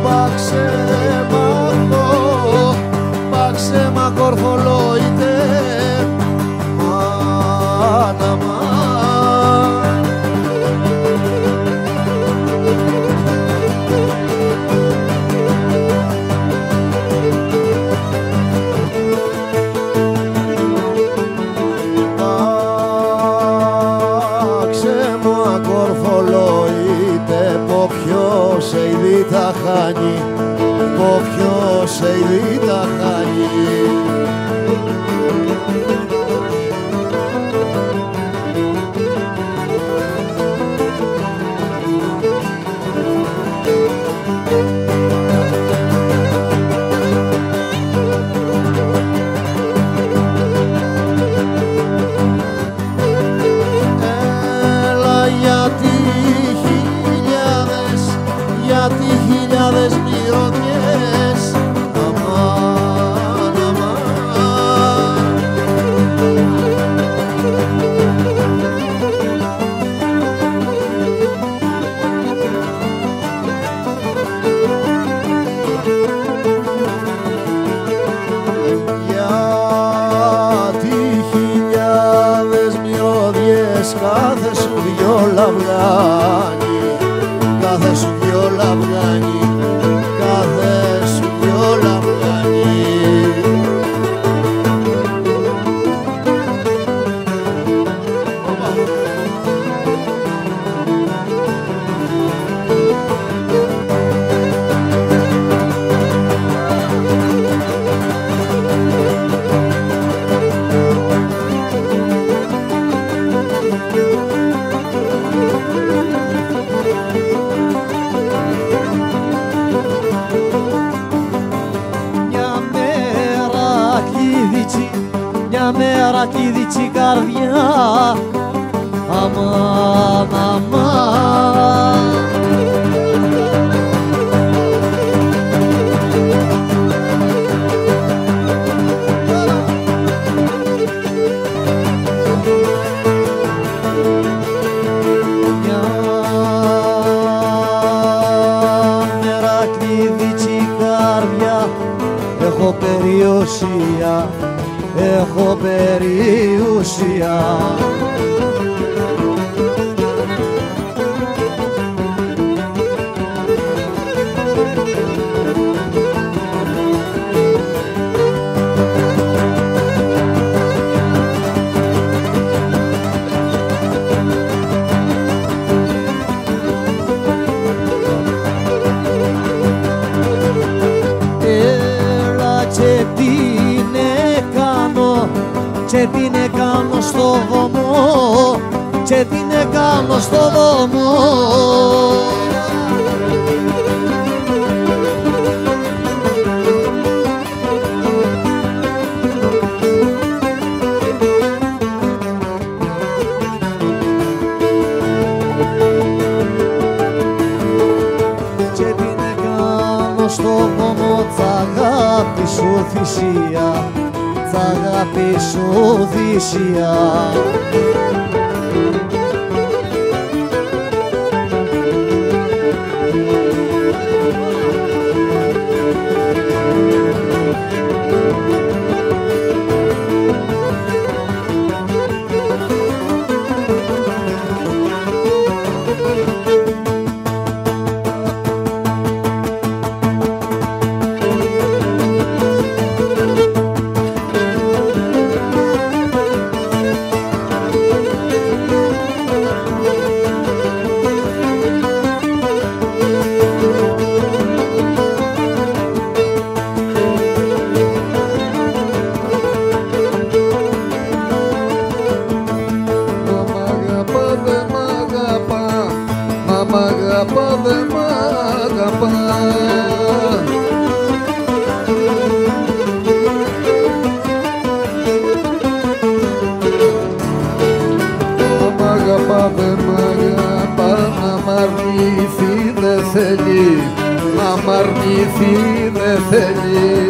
Πάξε μα κορφολόιτε μάνα μα. Ποιος ειδεί τα χάνει, ποιος ειδεί τα χάνει. Έλα γιατί χιλιάδες μυρωδιές αμάν, αμάν. Γιατί χιλιάδες μυρωδιές κάθε σου δυο λαυγάνι, κάθε σου δυο λαυγάνι, κάθε σου δυο λαυγάνι. Μια μέρα κλείδιτσι η καρδιά αμάν, αμάν. Μια μέρα κλείδιτσι η καρδιά, έχω περιουσία, έχω περιουσία. Έλα και την έκανω, και την έκανω στο βωμό, και την έκανω στο βωμό. Και την έκανω στο βωμό, τ' αγάπη σου θυσία, τ' αγάπη σου θυσία. Μ' αγαπά, δε μ' αγαπά. Μ' αγαπά, δε μ' αγαπά, να μ' αρνηθεί δε θέλει, να μ' αρνηθεί δε θέλει.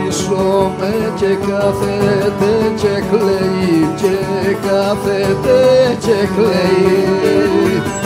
πίσω με και κάθεται και κλαίει, και κάθεται και κλαίει.